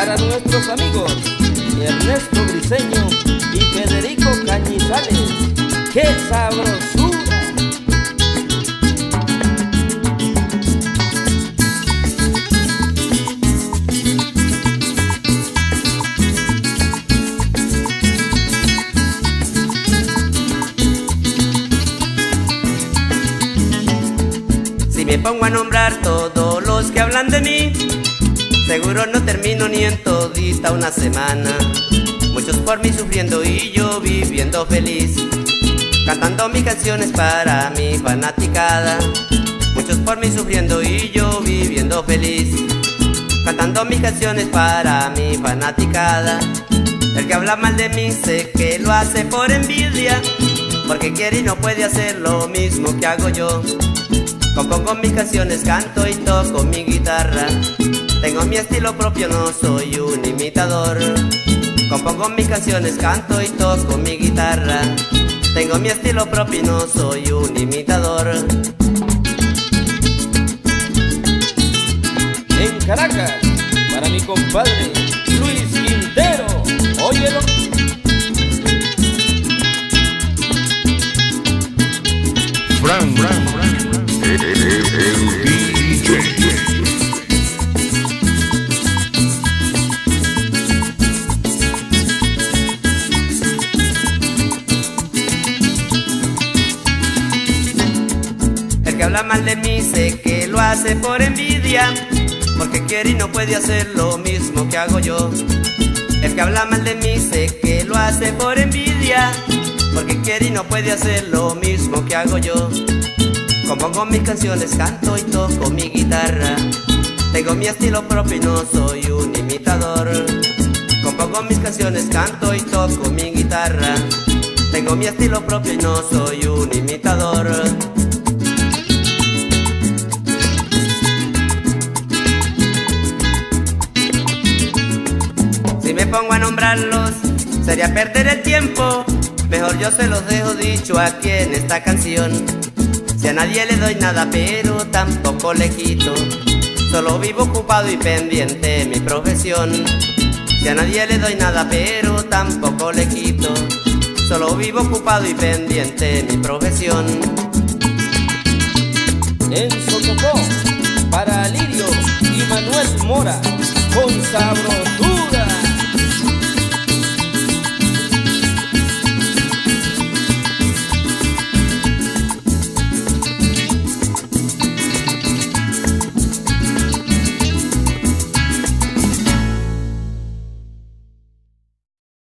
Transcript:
para nuestros amigos Ernesto Briceño y Federico Cañizales. ¡Qué sabrosura! Si me pongo a nombrar todos los que hablan de mí, seguro no termino ni en todita una semana. Muchos por mí sufriendo y yo viviendo feliz, cantando mis canciones para mi fanaticada. Muchos por mí sufriendo y yo viviendo feliz, cantando mis canciones para mi fanaticada. El que habla mal de mí sé que lo hace por envidia, porque quiere y no puede hacer lo mismo que hago yo. Compongo mis canciones, canto y toco mi guitarra. Tengo mi estilo propio, no soy un imitador. Compongo mis canciones, canto y toco mi guitarra. Tengo mi estilo propio y no soy un imitador. En Caracas, para mi compadre Luis Quintero, óyelo. Fran, el DJ. El que habla mal de mí sé que lo hace por envidia, porque quiere y no puede hacer lo mismo que hago yo. El que habla mal de mí sé que lo hace por envidia, porque quiere y no puede hacer lo mismo que hago yo. Compongo mis canciones, canto y toco mi guitarra. Tengo mi estilo propio y no soy un imitador. Compongo mis canciones, canto y toco mi guitarra. Tengo mi estilo propio y no soy un imitador. Si me pongo a nombrarlos, sería perder el tiempo. Mejor yo se los dejo dicho aquí en esta canción. Si a nadie le doy nada, pero tampoco le quito, solo vivo ocupado y pendiente de mi profesión. Si a nadie le doy nada, pero tampoco le quito, solo vivo ocupado y pendiente de mi profesión. En Sococó, para Lirio y Manuel Mora, con sabroso.